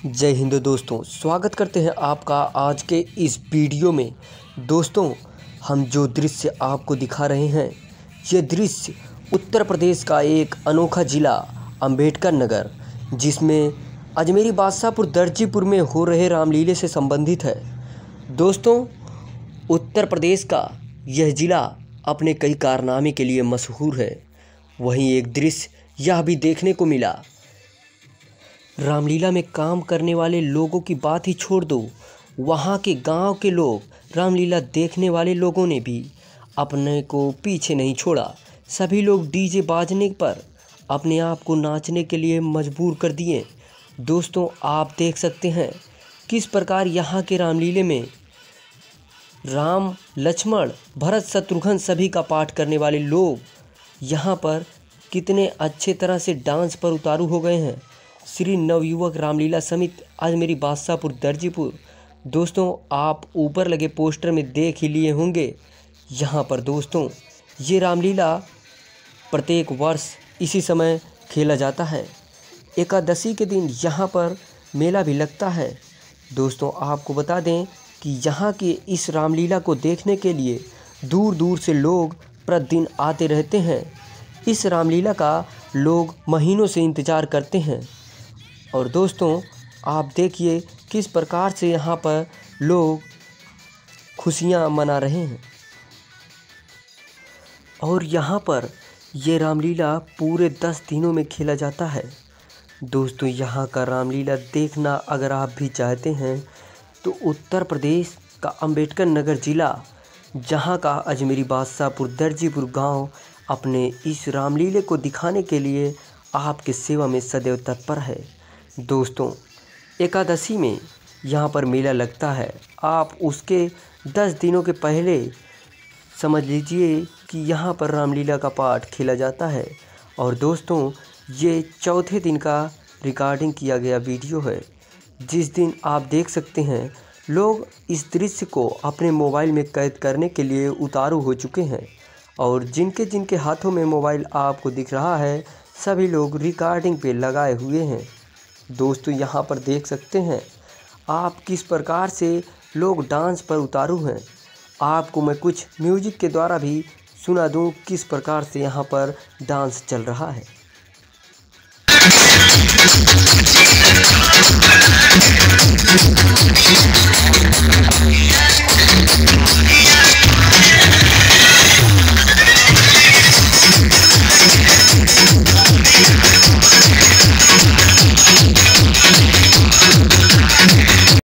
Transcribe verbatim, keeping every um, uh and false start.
जय हिंद दोस्तों, स्वागत करते हैं आपका आज के इस वीडियो में। दोस्तों, हम जो दृश्य आपको दिखा रहे हैं, ये दृश्य उत्तर प्रदेश का एक अनोखा ज़िला अंबेडकर नगर, जिसमें अजमेरी बादशाहपुर दर्जीपुर में हो रहे रामलीले से संबंधित है। दोस्तों, उत्तर प्रदेश का यह ज़िला अपने कई कारनामे के लिए मशहूर है। वहीं एक दृश्य यह भी देखने को मिला। रामलीला में काम करने वाले लोगों की बात ही छोड़ दो, वहाँ के गांव के लोग, रामलीला देखने वाले लोगों ने भी अपने को पीछे नहीं छोड़ा। सभी लोग डीजे बाजने पर अपने आप को नाचने के लिए मजबूर कर दिए। दोस्तों, आप देख सकते हैं किस प्रकार यहाँ के रामलीले में राम, लक्ष्मण, भरत, शत्रुघ्न सभी का पाठ करने वाले लोग यहाँ पर कितने अच्छे तरह से डांस पर उतारू हो गए हैं। श्री नवयुवक रामलीला समिति अजमेरी बादशाहपुर दर्जीपुर। दोस्तों, आप ऊपर लगे पोस्टर में देख ही लिए होंगे। यहाँ पर दोस्तों ये रामलीला प्रत्येक वर्ष इसी समय खेला जाता है। एकादशी के दिन यहाँ पर मेला भी लगता है। दोस्तों, आपको बता दें कि यहाँ के इस रामलीला को देखने के लिए दूर दूर से लोग प्रतिदिन आते रहते हैं। इस रामलीला का लोग महीनों से इंतज़ार करते हैं। और दोस्तों, आप देखिए किस प्रकार से यहाँ पर लोग खुशियाँ मना रहे हैं। और यहाँ पर ये रामलीला पूरे दस दिनों में खेला जाता है। दोस्तों, यहाँ का रामलीला देखना अगर आप भी चाहते हैं तो उत्तर प्रदेश का अंबेडकर नगर ज़िला, जहाँ का अजमेरी बादशाहपुर दर्जीपुर गांव अपने इस रामलीले को दिखाने के लिए आपके सेवा में सदैव तत्पर है। दोस्तों, एकादशी में यहाँ पर मेला लगता है। आप उसके दस दिनों के पहले समझ लीजिए कि यहाँ पर रामलीला का पाठ खेला जाता है। और दोस्तों, ये चौथे दिन का रिकॉर्डिंग किया गया वीडियो है, जिस दिन आप देख सकते हैं लोग इस दृश्य को अपने मोबाइल में कैद करने के लिए उतारू हो चुके हैं। और जिनके जिनके हाथों में मोबाइल आपको दिख रहा है, सभी लोग रिकॉर्डिंग पे लगाए हुए हैं। दोस्तों, यहाँ पर देख सकते हैं आप किस प्रकार से लोग डांस पर उतारू हैं। आपको मैं कुछ म्यूजिक के द्वारा भी सुना दूं किस प्रकार से यहाँ पर डांस चल रहा है।